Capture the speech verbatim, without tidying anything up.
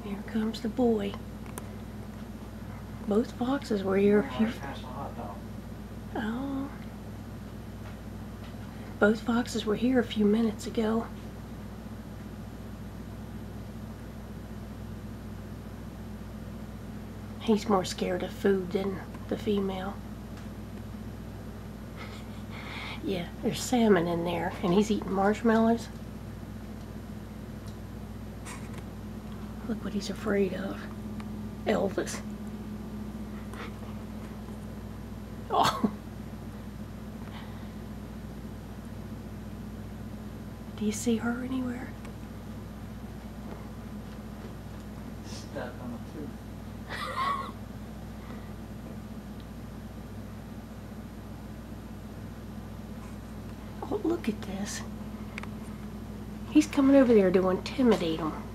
Here comes the boy. Both foxes were here a few... Oh. Both foxes were here a few minutes ago. He's more scared of food than the female. Yeah, there's salmon in there, and he's eating marshmallows. Look what he's afraid of. Elvis. Oh. Do you see her anywhere? Stuck on the tooth. Oh, look at this. He's coming over there to intimidate him.